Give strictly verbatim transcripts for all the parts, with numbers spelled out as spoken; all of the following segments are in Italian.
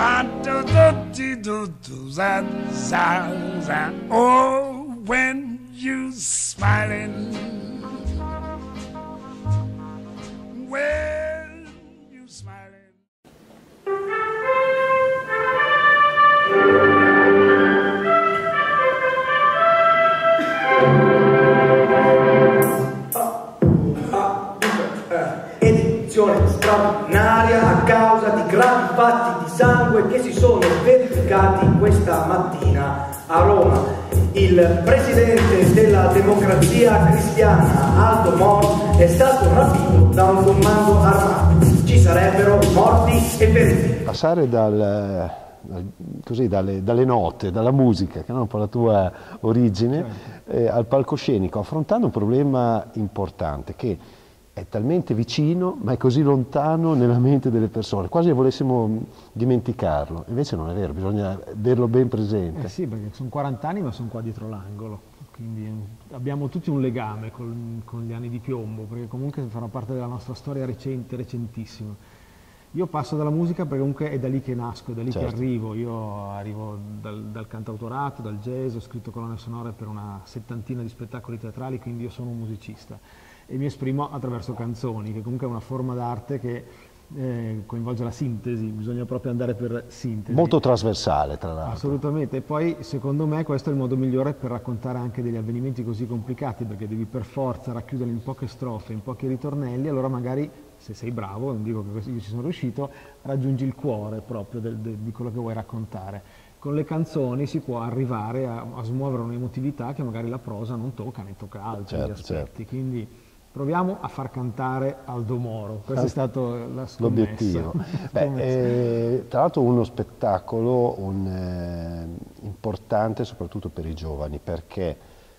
Oh, when you smiling, when you smiling. Edizione straordinaria a causa di gravi fatti di sangue che si sono verificati questa mattina a Roma. Il presidente della Democrazia Cristiana, Aldo Moro, è stato rapito da un comando armato. Ci sarebbero morti e feriti. Passare dal, dal, così, dalle, dalle note, dalla musica, che è un po' la tua origine, eh, al palcoscenico, affrontando un problema importante che è talmente vicino, ma è così lontano nella mente delle persone, quasi volessimo dimenticarlo. Invece non è vero, bisogna averlo ben presente. Eh sì, perché sono quaranta anni, ma sono qua dietro l'angolo, quindi abbiamo tutti un legame con, con gli anni di piombo, perché comunque fanno parte della nostra storia recente, recentissima. Io passo dalla musica perché comunque è da lì che nasco, è da lì certo. che arrivo. Io arrivo dal, dal cantautorato, dal jazz, ho scritto colonne sonore per una settantina di spettacoli teatrali, quindi io sono un musicista. E mi esprimo attraverso canzoni, che comunque è una forma d'arte che eh, coinvolge la sintesi, bisogna proprio andare per sintesi. Molto trasversale, tra l'altro. Assolutamente, e poi secondo me questo è il modo migliore per raccontare anche degli avvenimenti così complicati, perché devi per forza racchiuderli in poche strofe, in pochi ritornelli, allora magari, se sei bravo, non dico che io ci sono riuscito, raggiungi il cuore proprio del, del, di quello che vuoi raccontare. Con le canzoni si può arrivare a, a smuovere un'emotività che magari la prosa non tocca, ne tocca altri certo, aspetti, certo. Quindi proviamo a far cantare Aldo Moro, questo è stato l'obiettivo. eh, tra l'altro uno spettacolo un, eh, importante soprattutto per i giovani, perché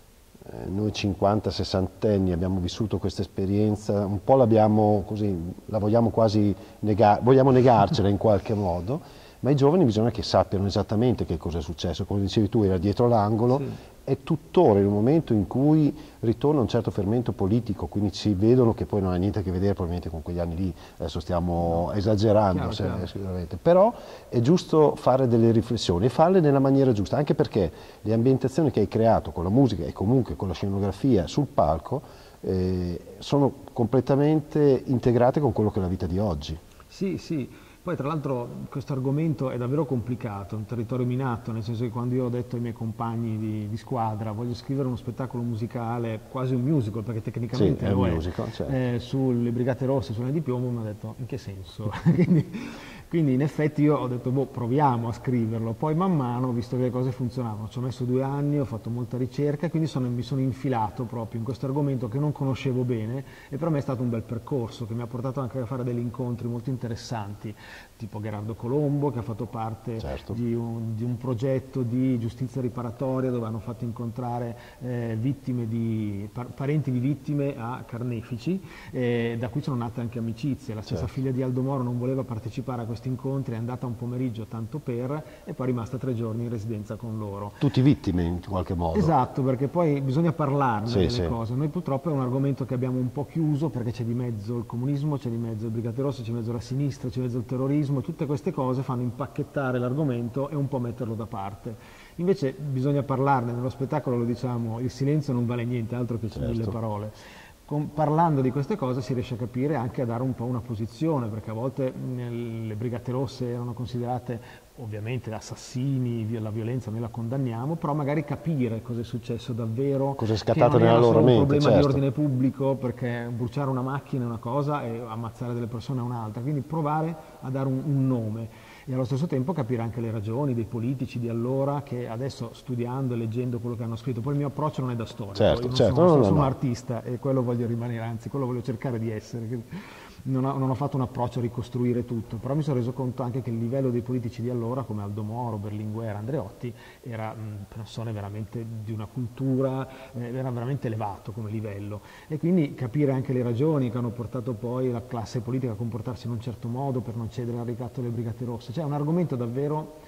eh, noi cinquanta sessantenni abbiamo vissuto questa esperienza, un po' l'abbiamo così, la vogliamo quasi negare, vogliamo negarcela in qualche modo, ma i giovani bisogna che sappiano esattamente che cosa è successo, come dicevi tu, era dietro l'angolo. Sì. È tuttora in un momento in cui ritorna un certo fermento politico, quindi ci vedono che poi non ha niente a che vedere probabilmente con quegli anni lì, adesso stiamo esagerando chiaro, se, chiaro. sicuramente, però è giusto fare delle riflessioni e farle nella maniera giusta, anche perché le ambientazioni che hai creato con la musica e comunque con la scenografia sul palco eh, sono completamente integrate con quello che è la vita di oggi. Sì, sì. Poi tra l'altro questo argomento è davvero complicato, è un territorio minato, nel senso che quando io ho detto ai miei compagni di, di squadra voglio scrivere uno spettacolo musicale, quasi un musical, perché tecnicamente sì, lo è, è, musical, certo. eh, sulle Brigate Rosse, sulle di piombo, mi ha detto in che senso? quindi, quindi in effetti io ho detto boh, proviamo a scriverlo, poi man mano ho visto che le cose funzionavano, ci ho messo due anni, ho fatto molta ricerca e quindi sono, mi sono infilato proprio in questo argomento che non conoscevo bene e per me è stato un bel percorso che mi ha portato anche a fare degli incontri molto interessanti, tipo Gerardo Colombo che ha fatto parte certo. di, un, di un progetto di giustizia riparatoria dove hanno fatto incontrare eh, vittime di, par parenti di vittime a carnefici, eh, da cui sono nate anche amicizie. La stessa certo. figlia di Aldo Moro non voleva partecipare a questi incontri, è andata un pomeriggio tanto per e poi è rimasta tre giorni in residenza con loro. Tutti vittime in qualche modo. Esatto, perché poi bisogna parlarne sì, delle sì. cose. Noi purtroppo è un argomento che abbiamo un po' chiuso perché c'è di mezzo il comunismo, c'è di mezzo le Brigate Rosse, c'è di mezzo la sinistra, c'è di mezzo il terrorismo, tutte queste cose fanno impacchettare l'argomento e un po' metterlo da parte. Invece bisogna parlarne, nello spettacolo lo diciamo, il silenzio non vale niente altro che certo. mille parole. Con, parlando di queste cose si riesce a capire anche a dare un po' una posizione, perché a volte mh, le Brigate Rosse erano considerate ovviamente assassini, la violenza noi la condanniamo, però magari capire cosa è successo davvero, cosa è scattato nella loro mente, un problema certo. di ordine pubblico, perché bruciare una macchina è una cosa e ammazzare delle persone è un'altra, quindi provare a dare un, un nome. E allo stesso tempo capire anche le ragioni dei politici di allora che adesso studiando e leggendo quello che hanno scritto, poi il mio approccio non è da storico, certo, io non certo, sono, no, sono no, un no. artista e quello voglio rimanere, anzi quello voglio cercare di essere. Non ho, non ho fatto un approccio a ricostruire tutto, però mi sono reso conto anche che il livello dei politici di allora, come Aldo Moro, Berlinguer, Andreotti, era mh, persone veramente di una cultura, eh, era veramente elevato come livello. E quindi capire anche le ragioni che hanno portato poi la classe politica a comportarsi in un certo modo per non cedere al ricatto delle Brigate Rosse. Cioè è un argomento davvero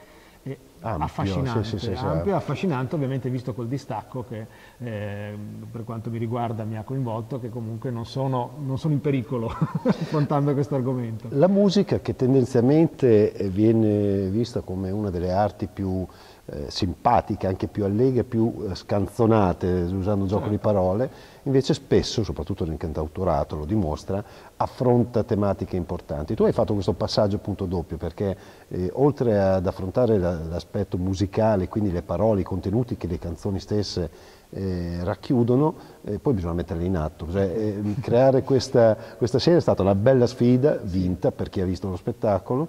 e Ampio, affascinante, sì, sì, sì, sì. ampio e affascinante, ovviamente visto col distacco che eh, per quanto mi riguarda mi ha coinvolto, che comunque non sono, non sono in pericolo affrontando questo argomento. La musica, che tendenzialmente viene vista come una delle arti più eh, simpatiche, anche più allegre, più eh, scanzonate, usando un gioco Certo. di parole, invece spesso, soprattutto nel cantautorato lo dimostra, affronta tematiche importanti. Tu hai fatto questo passaggio appunto doppio, perché eh, oltre ad affrontare la, l'aspetto musicale, quindi le parole, i contenuti che le canzoni stesse eh, racchiudono, eh, poi bisogna metterli in atto. Cioè, eh, creare questa, questa serie è stata una bella sfida, vinta per chi ha visto lo spettacolo,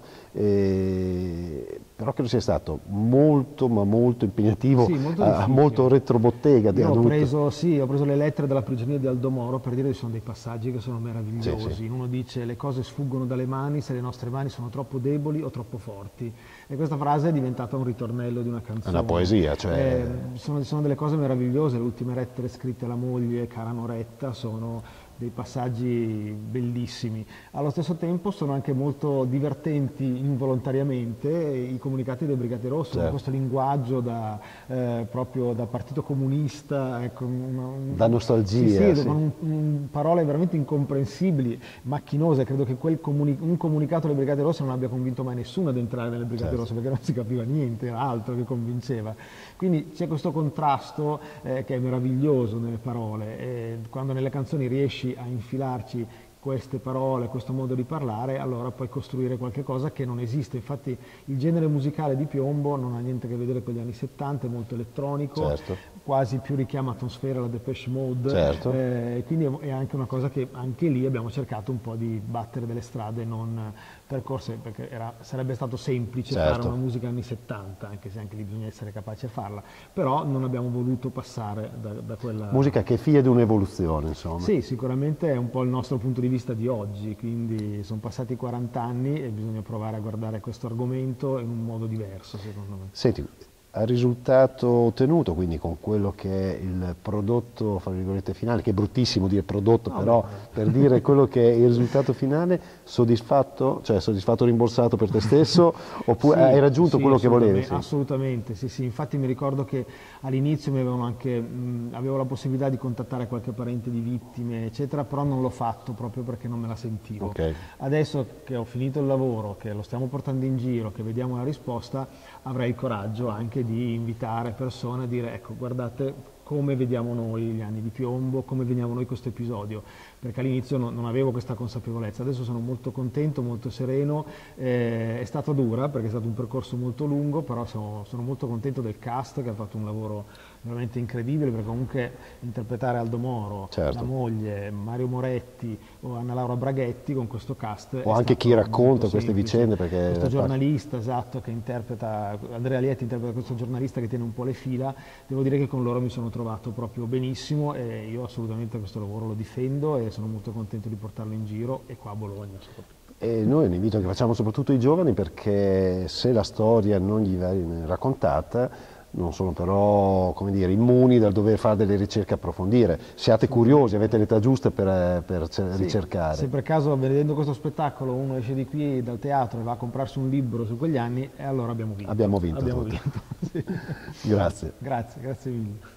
eh, però credo sia stato molto ma molto impegnativo, Sì, molto a- difficile. molto retrobottega. Io ho dovuto- preso, sì, ho preso le lettere della prigionia di Aldo Moro per dire che ci sono dei passaggi che sono meravigliosi. Sì, sì. Uno dice: le cose sfuggono dalle mani se le nostre mani sono troppo deboli o troppo forti. E questa frase è diventata un ritornello di una canzone. Una poesia, cioè- Eh, sono, sono delle cose meravigliose. Le ultime lettere scritte alla moglie, cara Noretta, sono dei passaggi bellissimi. Allo stesso tempo sono anche molto divertenti involontariamente i comunicati delle Brigate Rosse, Certo. questo linguaggio da, eh, proprio da partito comunista, ecco, una- un- Da nostalgia, sì, sì, sì. con un- un- parole veramente incomprensibili, macchinose. Credo che quel comuni- un comunicato delle Brigate Rosse non abbia convinto mai nessuno ad entrare nelle Brigate Certo. Rosse, perché non si capiva niente, era altro che convinceva. Quindi c'è questo contrasto eh, che è meraviglioso nelle parole, e quando nelle canzoni riesci a infilarci queste parole, questo modo di parlare, allora puoi costruire qualche cosa che non esiste. Infatti il genere musicale di Piombo non ha niente a che vedere con gli anni settanta, è molto elettronico, Certo. quasi più richiama atmosfera la Depeche Mode, Certo. eh, quindi è- è anche una cosa che anche lì abbiamo cercato un po' di battere delle strade non percorse, perché era- sarebbe stato semplice Certo. fare una musica anni settanta, anche se anche lì bisogna essere capaci a farla, però non abbiamo voluto passare da, da quella... Musica che è figlia di un'evoluzione, insomma. Sì, sicuramente è un po' il nostro punto di vista di oggi, quindi sono passati quaranta anni e bisogna provare a guardare questo argomento in un modo diverso, secondo me. Senti, al risultato ottenuto, quindi con quello che è il prodotto, fra virgolette, finale, che è bruttissimo dire prodotto, No, però beh. per dire quello che è il risultato finale, soddisfatto, cioè soddisfatto, rimborsato per te stesso, oppure Sì, hai raggiunto sì, quello che volevi? assolutamente, assolutamente, sì, sì. Infatti mi ricordo che all'inizio mi avevano anche, mh, avevo la possibilità di contattare qualche parente di vittime, eccetera, però non l'ho fatto proprio perché non me la sentivo. Ok. Adesso che ho finito il lavoro, che lo stiamo portando in giro, che vediamo la risposta, avrei il coraggio anche di invitare persone a dire: ecco, guardate come vediamo noi gli anni di Piombo, come vediamo noi questo episodio, perché all'inizio no- non avevo questa consapevolezza. Adesso sono molto contento, molto sereno, eh, è stata dura perché è stato un percorso molto lungo, però sono, sono molto contento del cast che ha fatto un lavoro veramente incredibile, perché comunque interpretare Aldo Moro, Certo. la moglie, Mario Moretti o Anna Laura Braghetti con questo cast O è anche stato chi racconta molto queste semplice. vicende, perché questo parte- giornalista, esatto, che interpreta, Andrea Lietti interpreta questo giornalista che tiene un po' le fila, devo dire che con loro mi sono trovato proprio benissimo e io assolutamente questo lavoro lo difendo e sono molto contento di portarlo in giro, e qua a Bologna soprattutto. E noi è un invito che facciamo soprattutto ai giovani, perché se la storia non gli viene raccontata, non sono però, come dire, immuni dal dover fare delle ricerche, approfondire. Siate curiosi, avete l'età giusta per, per cer- Sì, ricercare. se per caso vedendo questo spettacolo uno esce di qui dal teatro e va a comprarsi un libro su quegli anni, e allora abbiamo vinto. Abbiamo vinto Abbiamo tutto. vinto. Sì. Grazie. Grazie, grazie mille.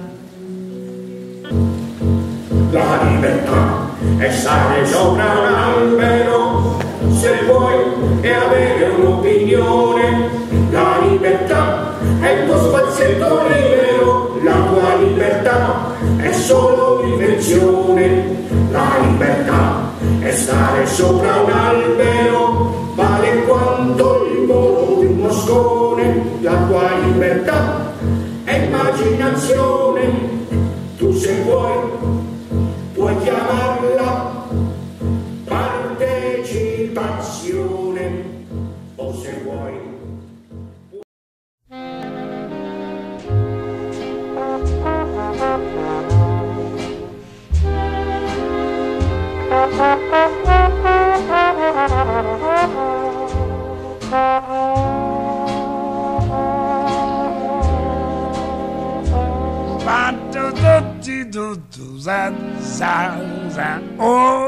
La libertà è stare sopra un albero, se vuoi, e avere un'opinione. La libertà è il tuo spazietto libero, la tua libertà è solo un'invenzione. La libertà è stare sopra un albero, vale quanto il volo di un moscone. La tua libertà è immaginazione, tu se vuoi puoi chiamarla partecipazione, o se vuoi. Ba-do-do-dee-do-do, za, za, za. Oh,